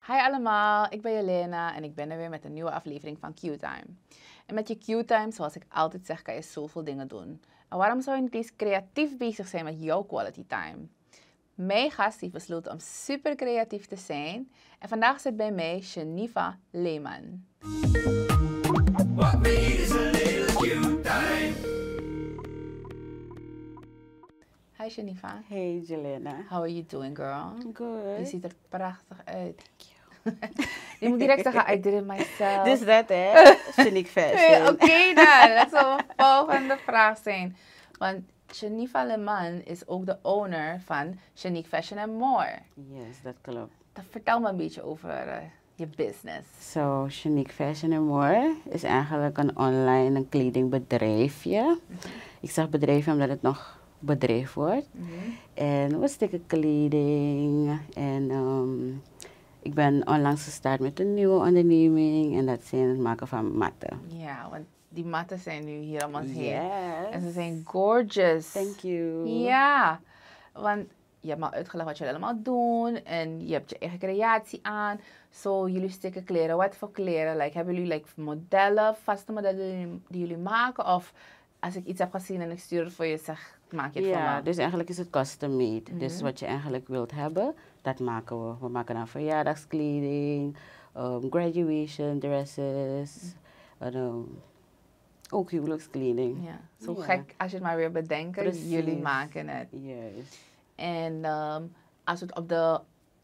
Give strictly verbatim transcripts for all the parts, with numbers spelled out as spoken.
Hi allemaal, ik ben Jelena en ik ben er weer met een nieuwe aflevering van Q-Time. En met je Q-Time, zoals ik altijd zeg, kan je zoveel dingen doen. En waarom zou je niet eens creatief bezig zijn met jouw quality time? Mijn gast heeft besloten om super creatief te zijn. En vandaag zit bij mij Shanifa Lehman. What we need is a little Q-Time. Hi Shanifa. Hey Jelena. How are you doing, girl? Good. Je ziet er prachtig uit. Je moet direct zeggen, I did it myself. Dus dat hè, Shanique Fashion. Oké okay, dan, dat zal een volgende vraag zijn. Want Shanifa Lehman is ook de owner van Shanique Fashion and More. Yes, dat klopt. Dan vertel me een beetje over uh, je business. So, Shanique Fashion and More is eigenlijk een online een kledingbedrijfje. Mm-hmm. Ik zeg bedrijfje omdat het nog bedrijf wordt. Mm-hmm. En we stikken kleding en um, ik ben onlangs gestart met een nieuwe onderneming en dat zijn het maken van matten. Ja, want die matten zijn nu hier om ons heen. Yes. En ze zijn gorgeous. Thank you. Ja, want je hebt me uitgelegd wat jullie allemaal doen en je hebt je eigen creatie aan. Zo, so, jullie stikken kleren. Wat voor kleren? Like, hebben jullie like, modellen, vaste modellen die jullie maken? Of als ik iets heb gezien en ik stuur het voor je, zeg, maak je het ja, voor me? Ja, dus eigenlijk is het custom made. Mm-hmm. Dus wat je eigenlijk wilt hebben, dat maken we. We maken dan verjaardagskleding, um, graduation dresses, mm-hmm. en, um, ook huwelijkskleding. Ja, zo ja. Gek als je het maar weer bedenken, Precies. Jullie maken het. Yes. En um, als we het op de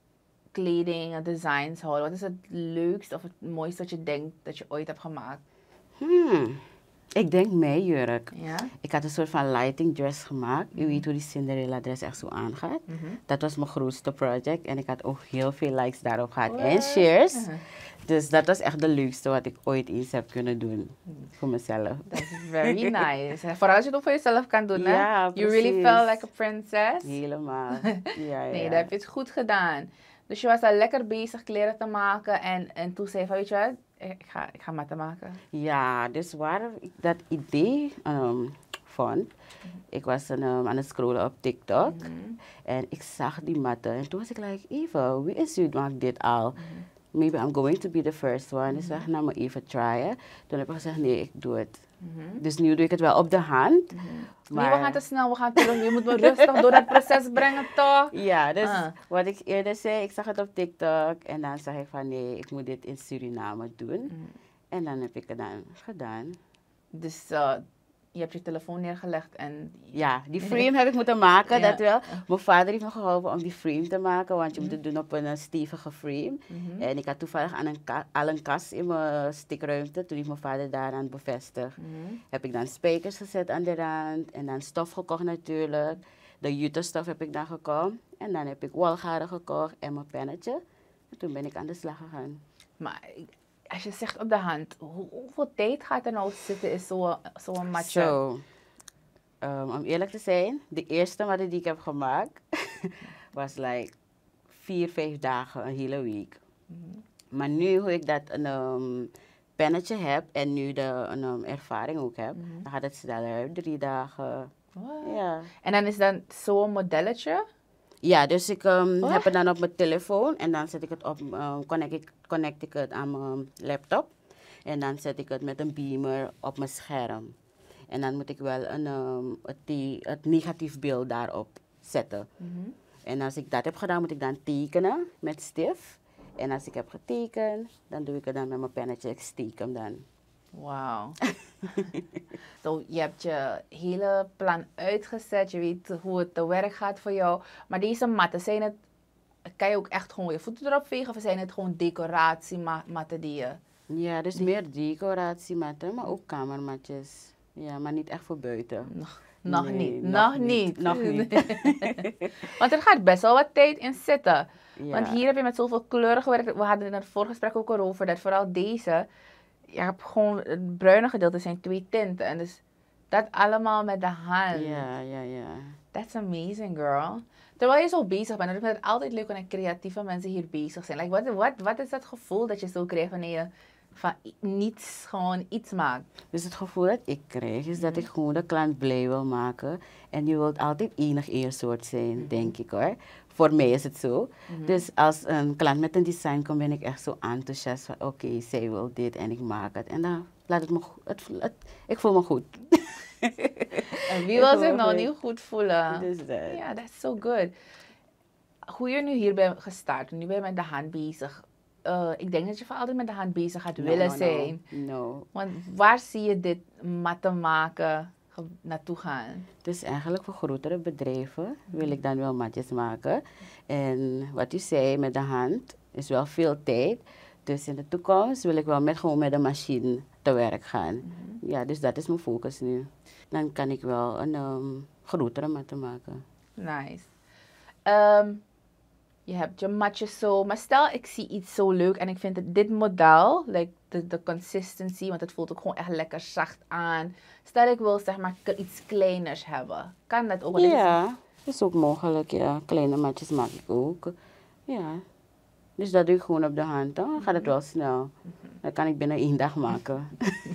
kleding en designs houden, wat is het leukste of het mooiste dat je denkt dat je ooit hebt gemaakt? Hmm. Ik denk mijn jurk. Ja? Ik had een soort van lighting dress gemaakt. Mm-hmm. U weet hoe die Cinderella dress echt zo aangaat. Mm-hmm. Dat was mijn grootste project. En ik had ook heel veel likes daarop gehad. What? En shares. Uh-huh. Dus dat was echt de leukste wat ik ooit eens heb kunnen doen. Mm. Voor mezelf. Dat is very nice. Vooral als je het ook voor jezelf kan doen. Ja, hè? precies. You really felt like a princess. Helemaal. Ja, nee, ja. dat heb je het goed gedaan. Dus je was al lekker bezig kleren te maken. En, en toen zei je van, weet je wat? Ik ga, ik ga matten maken. Ja, dus waar ik dat idee um, vond, mm-hmm. ik was een, um, aan het scrollen op TikTok mm-hmm. en ik zag die matten en toen was ik like, Eva, wie is u maakt dit al? Mm-hmm. Maybe I'm going to be the first one. Mm-hmm. Dus ik nou maar even tryen. Toen heb ik gezegd, nee, ik doe het. Mm-hmm. Dus nu doe ik het wel op de hand. Mm-hmm. Maar nee, we gaan te snel, we gaan terug. Je moet me rustig door dat proces brengen, toch? Ja, dus uh. wat ik eerder zei, ik zag het op TikTok en dan zag ik van nee, ik moet dit in Suriname doen. Mm. En dan heb ik het dan gedaan. Dus uh, je hebt je telefoon neergelegd en... Ja, die frame heb ik moeten maken, ja. Dat wel. Mijn vader heeft me geholpen om die frame te maken, want je mm. moet het doen op een stevige frame. Mm-hmm. En ik had toevallig aan een ka- al een kast in mijn stikruimte, toen heeft mijn vader daaraan bevestigd. Mm-hmm. Heb ik dan spijkers gezet aan de rand en dan stof gekocht natuurlijk. De jutestof heb ik dan gekocht. En dan heb ik wolgaren gekocht en mijn pennetje. En toen ben ik aan de slag gegaan. Maar als je zegt op de hand, hoe, hoeveel tijd gaat er nou zitten in zo'n zo matje? So, um, om eerlijk te zijn, de eerste wat die ik heb gemaakt was like vier, vijf dagen, een hele week. Mm-hmm. Maar nu hoe ik dat een um, pennetje heb en nu de een, um, ervaring ook heb, mm-hmm. dan gaat het sneller, drie dagen. What? Ja. En dan is dan zo'n modelletje? Ja, dus ik um, heb het dan op mijn telefoon en dan zet ik het op, um, connect, ik, connect ik het aan mijn laptop. En dan zet ik het met een beamer op mijn scherm. En dan moet ik wel een, um, het, die, het negatief beeld daarop zetten. Mm-hmm. En als ik dat heb gedaan, moet ik dan tekenen met stift. En als ik heb getekend, dan doe ik het dan met mijn pennetje, ik steek hem dan. Wauw. So, je hebt je hele plan uitgezet, je weet hoe het te werk gaat voor jou. Maar deze matten, zijn het, kan je ook echt gewoon je voeten erop vegen of zijn het gewoon decoratiematten die je... Ja, dus die... meer decoratiematten, maar ook kamermatjes. Ja, maar niet echt voor buiten. Nog, nog nee, niet, nog, nog niet. niet. Nog niet. Want er gaat best wel wat tijd in zitten. Ja. Want hier heb je met zoveel kleuren gewerkt. We hadden in het vorige gesprek ook erover dat vooral deze... Je hebt gewoon, het bruine gedeelte zijn twee tinten. En dus dat allemaal met de hand. Ja, ja, ja. That's amazing, girl. Terwijl je zo bezig bent, dan vind ik het altijd leuk wanneer creatieve mensen hier bezig zijn. Like, wat, wat, wat is dat gevoel dat je zo krijgt wanneer je van niets gewoon iets maakt? Dus het gevoel dat ik krijg is dat ik gewoon de klant blij wil maken. En je wilt altijd enig één soort zijn, mm-hmm. denk ik hoor. Voor mij is het zo. Mhm. Dus als een klant met een design komt, ben ik echt zo enthousiast van oké, okay, zij wil dit en ik maak het. En dan laat het me go- het, het, ik voel me goed. En wie Ik wil voel zich me nou goed. niet goed voelen? Dus dat. Ja, that's so good. Hoe je nu hier bent gestart, nu ben je met de hand bezig. Uh, ik denk dat je voor altijd met de hand bezig gaat No, willen no, zijn. No, no. Want waar zie je dit matten maken ge- naartoe gaan? Dus eigenlijk voor grotere bedrijven wil ik dan wel matjes maken. En wat u zei met de hand is wel veel tijd. Dus in de toekomst wil ik wel met, gewoon met een machine te werk gaan. Mm-hmm. Ja, dus dat is mijn focus nu. Dan kan ik wel een um, grotere matten maken. Nice. Um, je hebt je matjes zo, maar stel ik zie iets zo leuk en ik vind het, dit model, like de, de consistency, want het voelt ook gewoon echt lekker zacht aan. Stel ik wil zeg maar k- iets kleiners hebben, kan dat ook? Ja, dat is ook mogelijk, ja. Kleine matjes maak ik ook. Ja. Dus dat doe ik gewoon op de hand, dan gaat het wel snel. Dat kan ik binnen één dag maken.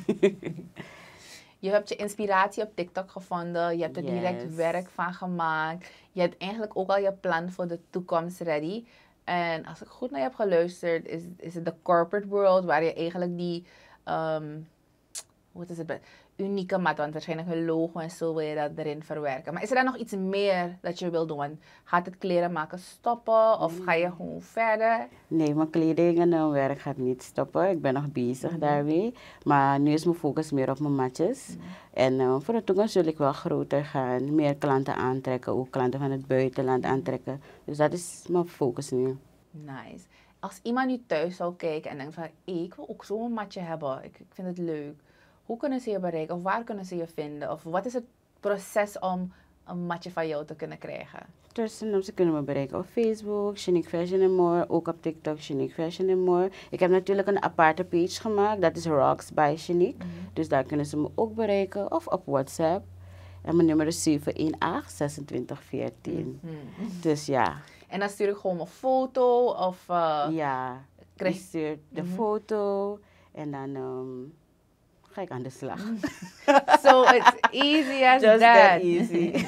Je hebt je inspiratie op TikTok gevonden, je hebt er direct Yes. werk van gemaakt. Je hebt eigenlijk ook al je plan voor de toekomst ready. En als ik goed naar je heb geluisterd, is, is het de corporate world waar je eigenlijk die, um, hoe is het, unieke mat, want waarschijnlijk een logo en zo wil je dat erin verwerken. Maar is er dan nog iets meer dat je wil doen? Want gaat het kleren maken stoppen of ga je gewoon verder? Nee, mijn kleding en mijn werk gaat niet stoppen. Ik ben nog bezig Mhm. daarmee. Maar nu is mijn focus meer op mijn matjes. En uh, voor de toekomst wil ik wel groter gaan. Meer klanten aantrekken. Ook klanten van het buitenland aantrekken. Dus dat is mijn focus nu. Nice. Als iemand nu thuis zou kijken en denkt van, hey, ik wil ook zo'n matje hebben. Ik, ik vind het leuk. Hoe kunnen ze je bereiken? Of waar kunnen ze je vinden? Of wat is het proces om een matje van jou te kunnen krijgen? Dus um, ze kunnen me bereiken op Facebook, Shanique Fashion and More. Ook op TikTok, Shanique Fashion and More. Ik heb natuurlijk een aparte page gemaakt. Dat is Rocks by Shanique. Mhm. Dus daar kunnen ze me ook bereiken. Of op WhatsApp. En mijn nummer is zeven een acht, zes twee een vier. Mhm. Dus ja. En dan stuur ik gewoon een foto of... Uh, Ja. krijg- Je stuurt de Mhm. foto. En dan um, ga ik aan de slag. So it's easy as Just that. that easy.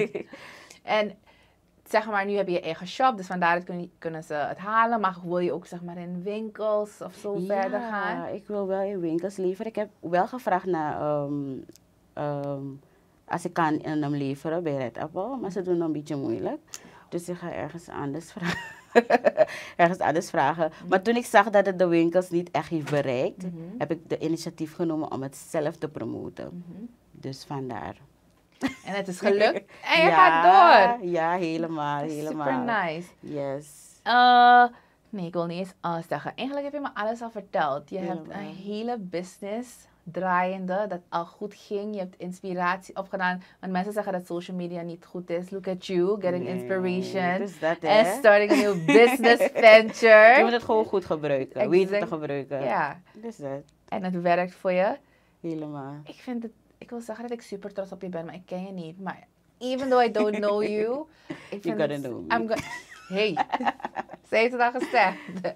En zeg maar, nu heb je je eigen shop, dus vandaar kunnen, kunnen ze het halen. Maar wil je ook zeg maar in winkels of zo verder gaan? Ja, ik wil wel in winkels leveren. Ik heb wel gevraagd naar, um, um, als ik kan in hem leveren bij Red Apple, maar ze doen het een beetje moeilijk. Dus ik ga ergens anders vragen. ergens anders vragen. Mhm. Maar toen ik zag dat het de winkels niet echt heeft bereikt, Mhm. heb ik de initiatief genomen om het zelf te promoten. Mhm. Dus vandaar. En het is gelukt. En je ja, gaat door. Ja, helemaal, helemaal. Super nice. Yes. Uh, nee, ik wil niet eens alles zeggen. Eigenlijk heb je me alles al verteld. Je hebt Helemaal. een hele business draaiende dat al goed ging. Je hebt inspiratie opgedaan. Want mensen zeggen dat social media niet goed is. Look at you, getting Nee, inspiration. dus dat, En hè? starting a new business venture. Je moet het gewoon goed gebruiken. Weten te Exact. gebruiken. Ja, Dus dat. en het werkt voor je. Helemaal. Ik vind het, ik wil zeggen dat ik super trots op je ben, maar ik ken je niet. Maar even though I don't know you, ik vind gotta het, know me. I'm go- hey, ze heeft het al gezegd.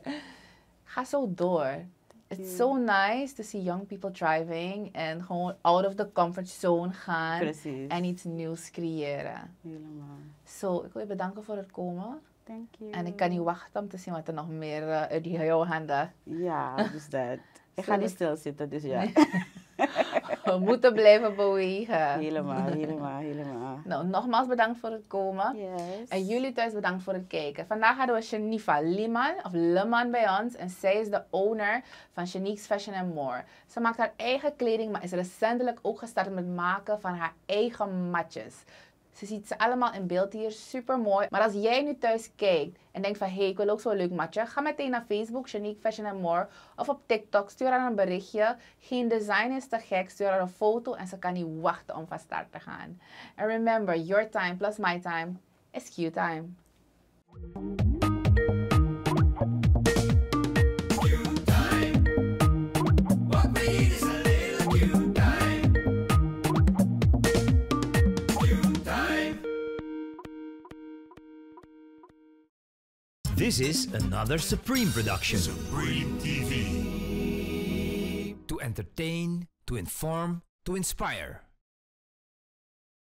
Ga zo door. It's so nice to see young people thriving en gewoon out of the comfort zone gaan Precies. en iets nieuws creëren. Helemaal. Zo, ik wil je bedanken voor het komen. Thank you. En ik kan niet wachten om te zien wat er nog meer uh, uit die jouw handen. Ja, dus dat. Ik ga niet stilzitten, dus ja. We moeten blijven bewegen. helemaal, helemaal, helemaal. Nou, nogmaals bedankt voor het komen. Yes. En jullie thuis bedankt voor het kijken. Vandaag hadden we Shanifa Liman, of Leman bij ons. En zij is de owner van Shanique's Fashion and More. Ze maakt haar eigen kleding, maar is recentelijk ook gestart met het maken van haar eigen matjes. Ze ziet ze allemaal in beeld hier, super mooi. Maar als jij nu thuis kijkt en denkt van, hé, hey, ik wil ook zo'n leuk matje. Ga meteen naar Facebook, Shanique Fashion and More. Of op TikTok, stuur haar een berichtje. Geen design is te gek, stuur haar een foto en ze kan niet wachten om van start te gaan. And remember, your time plus my time is Q-time. This is another Supreme production. Supreme T V. To entertain, to inform, to inspire.